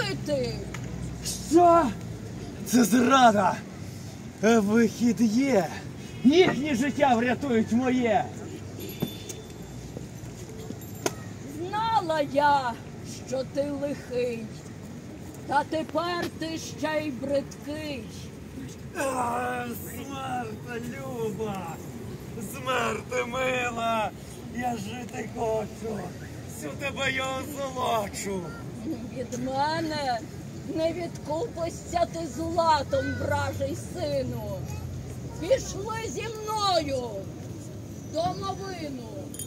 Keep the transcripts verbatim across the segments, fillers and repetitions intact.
жити. Що? Це зрада. Вихід є. Їхнє життя врятують моє. Знала я, що ти лихий, та тепер ти ще й бридкий. А, смерти, люба, смерти, мила, я жити хочу, всю тебе я озолочу. Від мене не відкупишся ти златом, вражий сину. Пішли зі мною в домовину.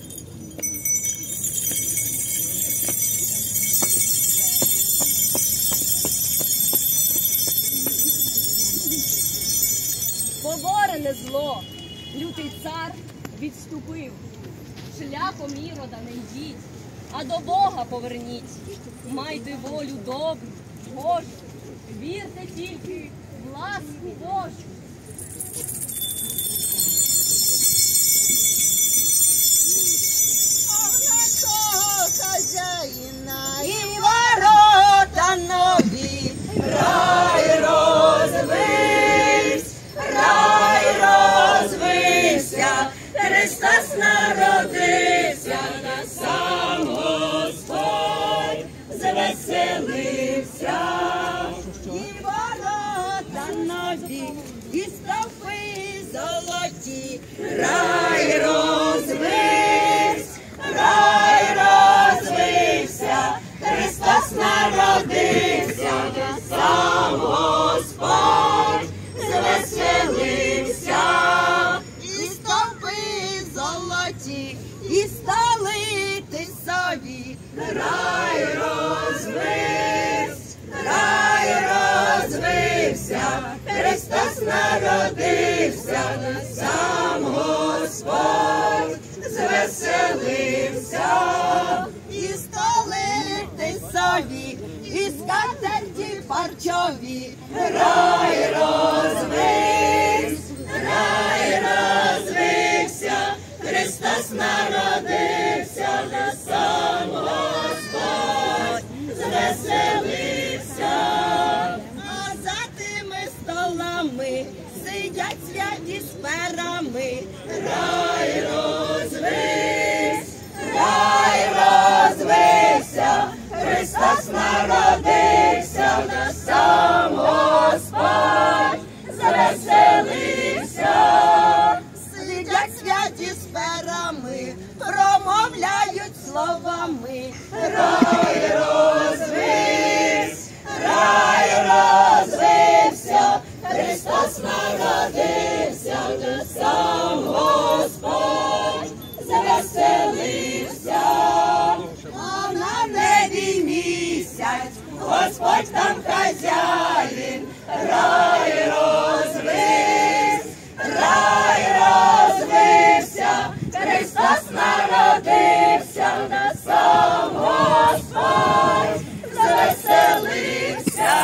Поборене зло, лютий цар відступив. Шляхом Ірода не йдіть, а до Бога поверніть. Майте волю добру, Божу, вірте тільки в ласку Божу. А на того хазяїна і ворота нові, рай розвився, рай розвився, Христос народився, та сам Господь звеселився. І ворота нові, і стовпи золоті, рай розвився, рай розвився, Христос народився, та сам Господь звеселився. І стовпи золоті, і стали тисові, рай розвився, рай розвився, Христос народився, та сам Господь звеселився. І столи тисові, і скатерті парчові, рай розвився, рай розвився, Христос народився, та сам Господь звеселився. А за тими столами сидять святі з перами, рай розвився, рай розвився, Христос народився, та сам Господь звеселився. Сидять святі з перами, промовляють словами, рай розвився, рай розвився, Христос народився, та сам Господь звеселився. А на небі місяць, Господь там хазяїн, рай розвився, рай розвився, Христос народився, та сам Господь звеселився.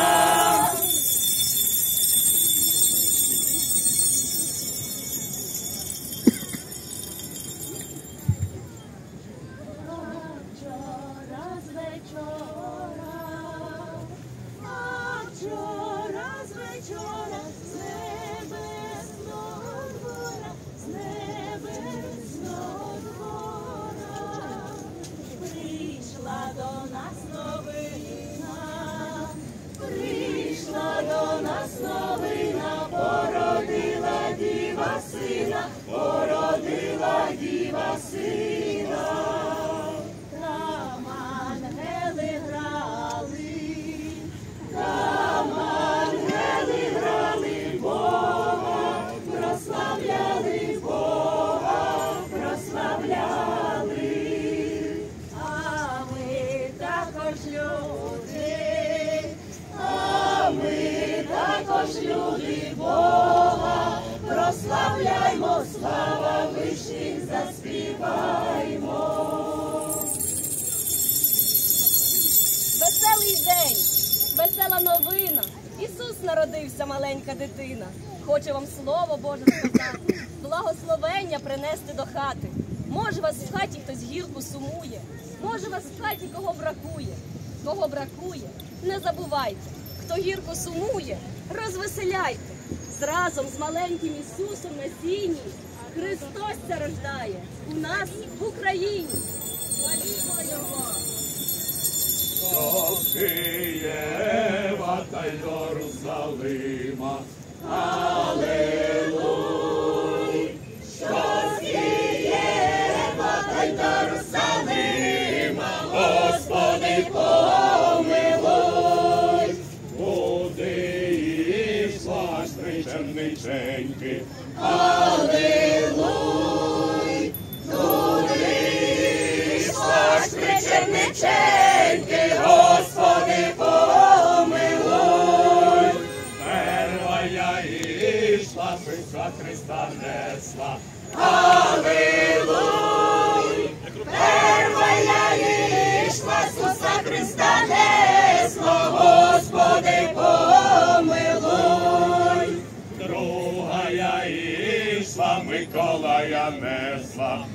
Породила діва сина, там ангели грали, там ангели грали Бога, прославляли Бога, прославляли. А ми також люди, а ми також люди Бога, прославляймо, слава вишніх заспіваймо. Веселий день, весела новина. Ісус народився, маленька дитина. Хоче вам слово Боже сказати, благословення принести до хати. Може, вас в хаті хтось гірко сумує, може, вас в хаті кого бракує. кого бракує, не забувайте. Хто гірко сумує, розвеселяйте. Зразом з маленьким Ісусом на сіні Христос ця рождає у нас в Україні. Славімо Його! До Києва та й до Єрусалима. Алілуй! Що з Києва та й до Єрусалима, Господи, помилуй! Куди йшла ж причерниченьки? Алілуй! Куди йшла ж причерниченьки, Господи, помилуй! Первая ішла, Ісуса Христа несла. Алілуй! Первая ішла, Ісуса Христа несла, Господи, помилуй! Другая ішла, Миколая несла.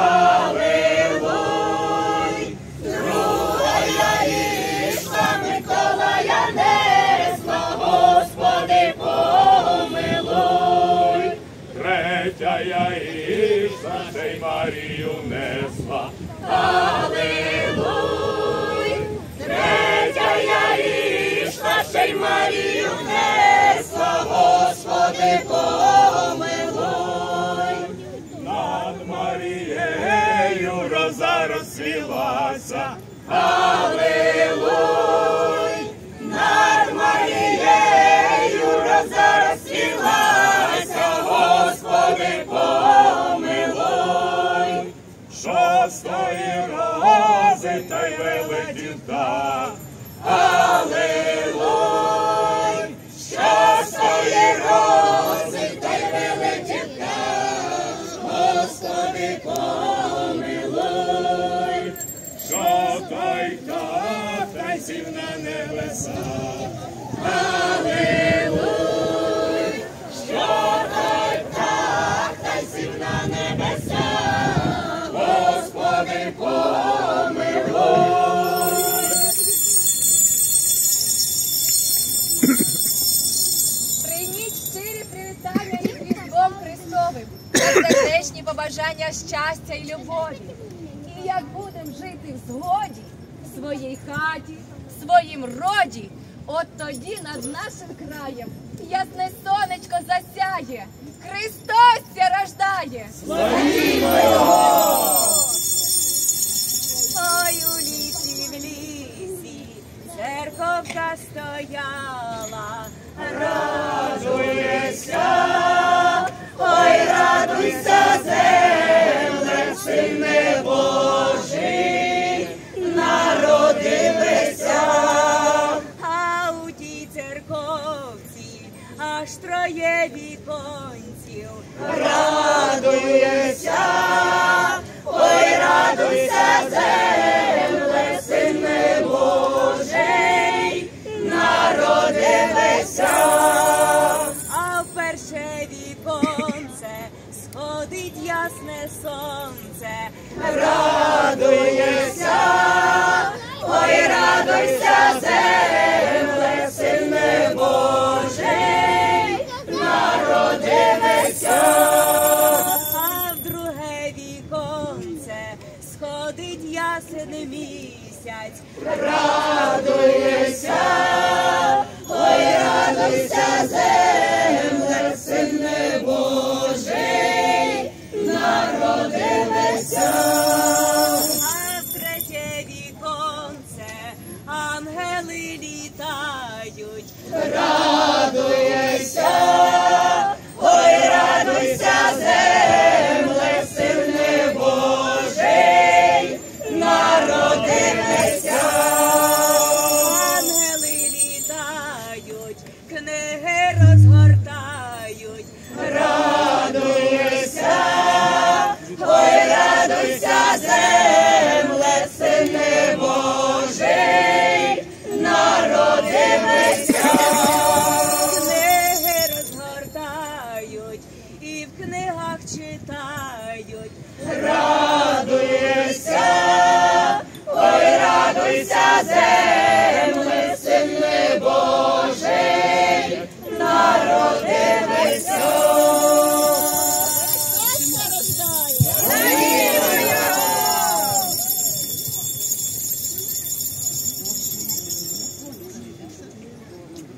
Алілуй! Другая ішла, Миколая несла, Господи, помилуй! Третя ішла, ще й Марію несла. Алілуй! Третя ішла, ще й Марію несла, Господи, помилуй! Над Марією роза розсвілася. Алілуй! Над Марією роза розсвілася, Господи, помилуй! Шостої рози та й велетів так. Алілуй! Шостої рози та й велетів так, Господи, помилуй! Що той так та й сів на небеса. Алілуй! Що той так та й сів на небеса, Господи, помилуй! Прийміть щирі привітання із Різдвом Христовим, сердечні побажання щастя і любові. І як будемо жити в згоді, в своїй хаті, в своїм роді, от тоді над нашим краєм ясне сонечко засяє, Христос ся рождає. Славімо Його! Ой, у лісі, в лісі, церковка стояла, радуйся, ой, радуйся, земле, Сине Божий, народилися. А у тій церковці аж троє віконців, радуйся, ой, радуйся, земле, Сине Божий, народилися. А в перше віконце сходить ясне сонце, радуйся, ой, радуйся, земле, Сине Божий, народилися. А в друге віконце сходить ясен місяць, радуйся, ой, радуйся, земле, Сине Божий, народилися. А в третє віконце ангели літають, радуйся, ой, радуйся, земле, Сине Божий, народилися. Ангели літають, книги розгортають, радуйся, ой, радуйся, земле, Сине Божий, народилися. Книги розгортають,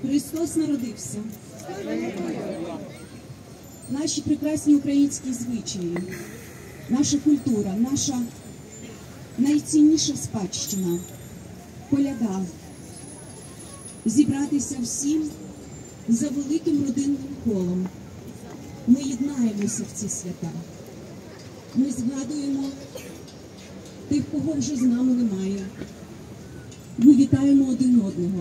Христос народився. Наші прекрасні українські звичаї, наша культура, наша найцінніша спадщина, коляда. Зібратися всім за великим родинним колом. Ми єднаємося в ці свята. Ми згадуємо тих, кого вже з нами немає. Ми вітаємо один одного.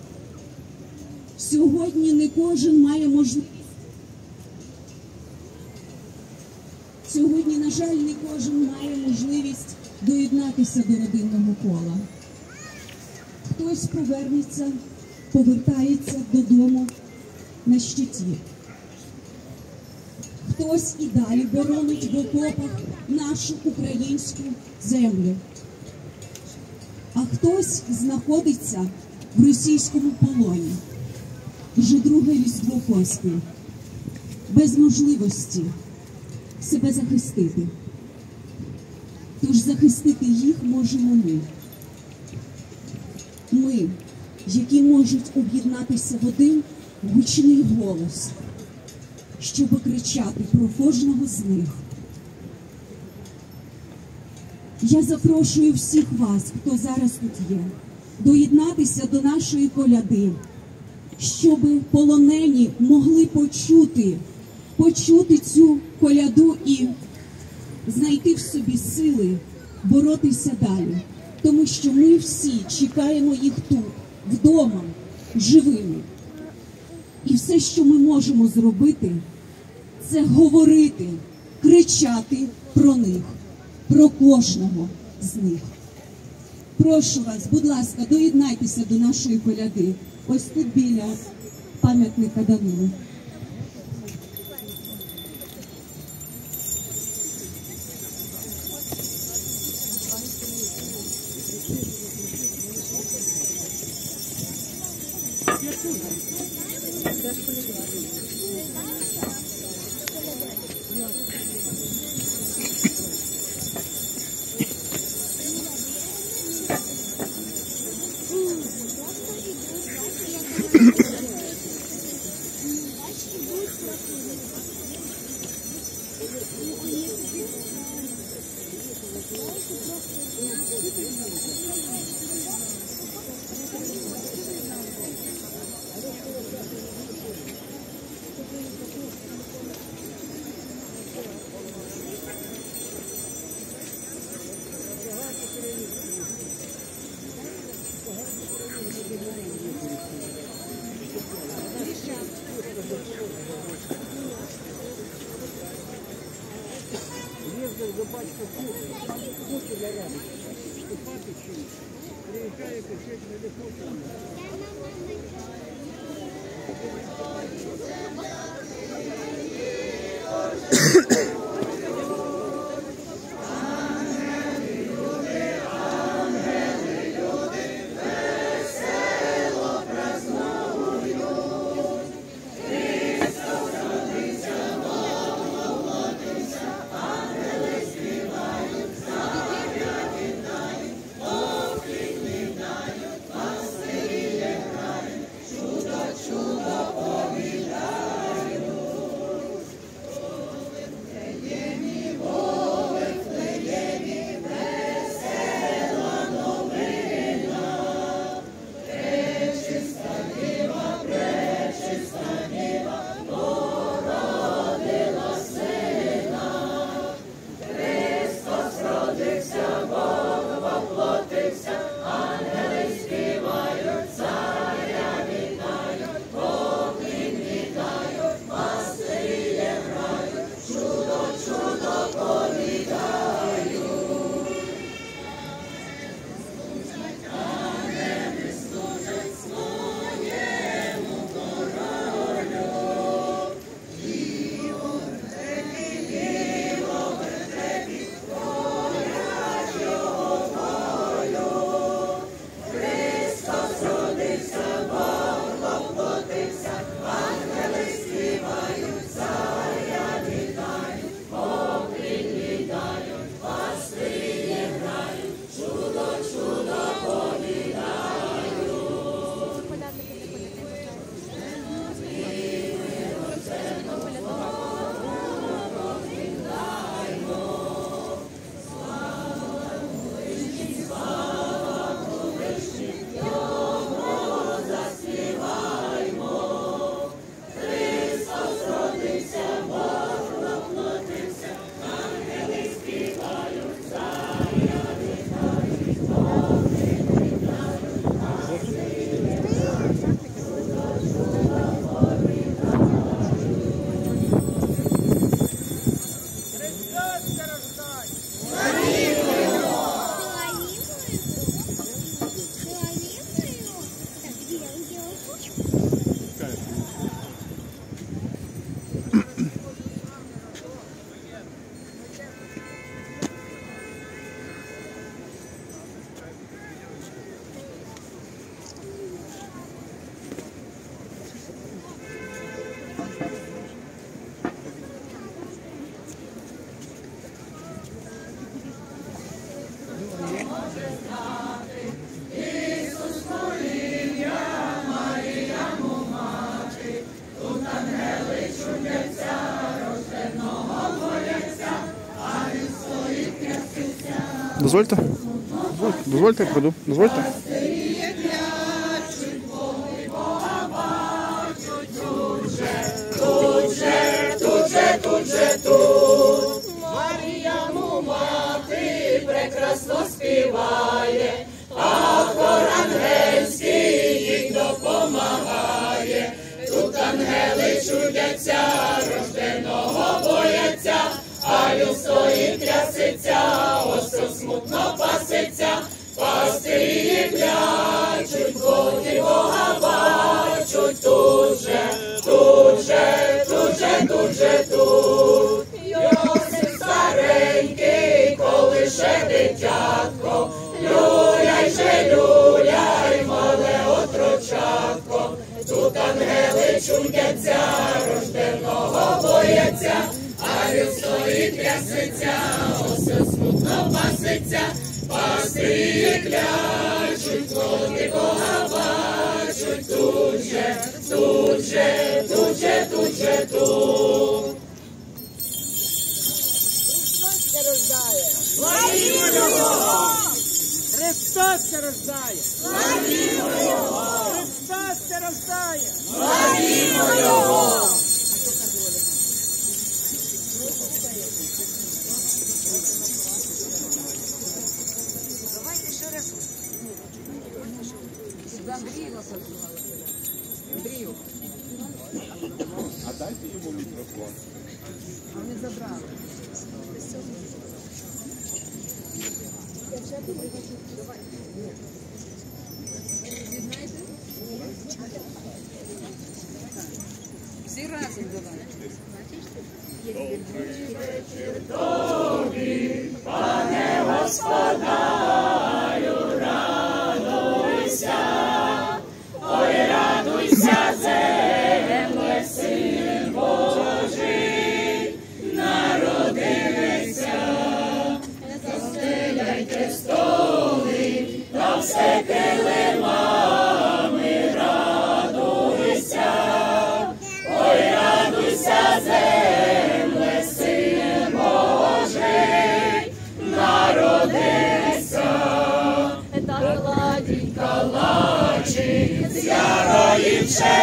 Сьогодні не кожен має можливість. Сьогодні, на жаль, не кожен має можливість доєднатися до родинного кола. Хтось повернеться, повертається додому на щиті. Хтось і далі боронить в окопах нашу українську землю. А хтось знаходиться в російському полоні. Вже друге різдво поспіль, без можливості себе захистити. Тож захистити їх можемо ми. Ми, які можуть об'єднатися в один гучний голос, щоб кричати про кожного з них. Я запрошую всіх вас, хто зараз тут є, доєднатися до нашої коляди, щоб полонені могли почути, почути цю коляду і знайти в собі сили боротися далі. Тому що ми всі чекаємо їх тут, вдома, живими. І все, що ми можемо зробити, це говорити, кричати про них, про кожного з них. Прошу вас, будь ласка, доєднайтеся до нашої коляди. Ось тут біля пам'ятника Данилу. Співають, Ох, і вітають вас. Дозвольте? Дозвольте, я пройду. Дозвольте? Тут же, тут же, тут же, тут. Маріяму мати прекрасно співає, а хор ангельський їй допомагає. Тут ангели чудяться, рожденого бояться, а людство і трясеться, осел смутно пасеться. Пастирі плячуть, води Бога бачуть, тут же, тут же, тут же, тут же, тут. Йосип старенький, коли ще дитятко, люляй же, люляй, мале отрочатко. Тут ангели чудяться, рожденого бояться, а людство і трясеться, осел смутно пасеться. Пастирі клячуть, води Бога бачуть, тут же, тут же, тут же, тут же, тут. Христос се рождає! Славімо Його! Христос се рождає! Славімо Його! Христос се рождає! Славімо Його! А дайте йому мікрофон. А вони забрали. Всі разом давай. Добрий вечір тобі, пане господарю, радуйся, ой, радуйся, земле, Син Божий, народився. Застеляйте столи, та все килимами, радуйся, ой, радуйся, земле, Син Божий, народився. Та гладіть калачі з ярої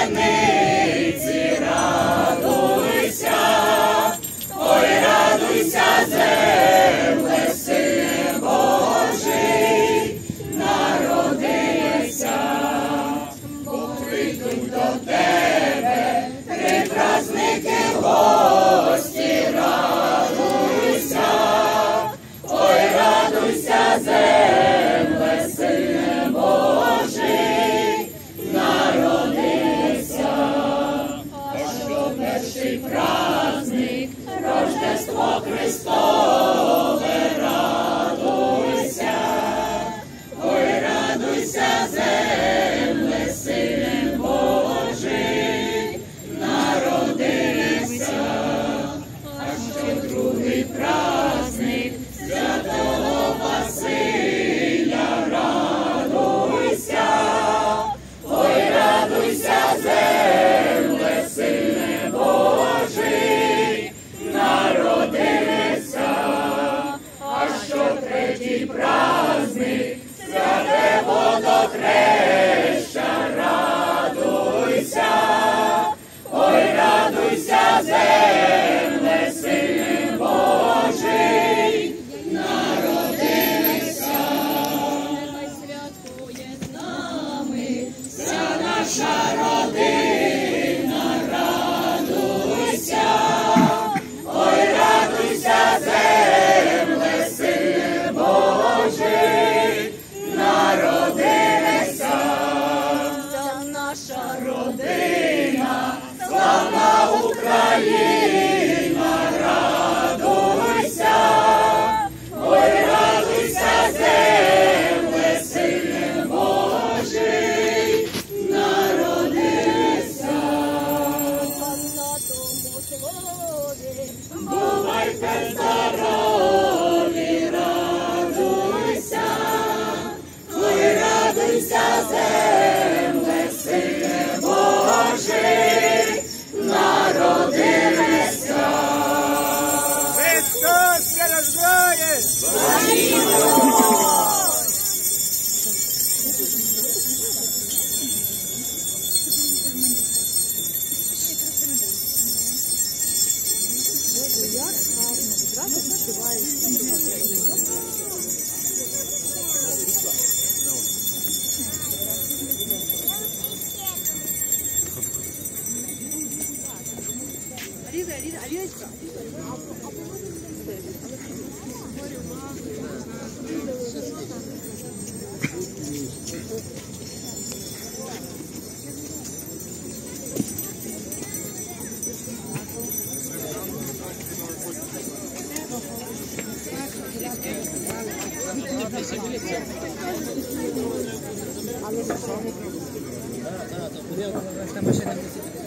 пшениці, радуйся, ой, радуйся, земле, Син Божий, народився. Бо прийдуть до тебе три праздники гості, радуйся, ой, радуйся, земле, Син Божий, народився. А що перший праздник, Рождество Христове, радуйся, ой, радуйся, земле, Син Божий, народився. А що другий праздник, Святого Василя, радуйся, ой, радуйся, земле, Син Божий, народився. А що третій праздник, святе водохреща, радуйся, ой, радуйся, земле, Син Божий, народився. Нехай святкує з нами вся наша родина, радуйся, ой, радуйся, земле, Син Божий, народився. Вся наша Україна, радуйся, ой, радуйся, земле, син Божий, народився. На тому слові Бувайте здорові, радуйся, ой, радуйся, земле, син Божий, народився. Христос рождає! Esta машина